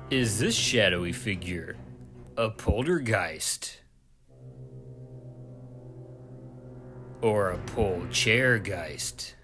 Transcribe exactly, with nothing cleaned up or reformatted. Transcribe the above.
Is this shadowy figure a poltergeist? Or a pole chairgeist?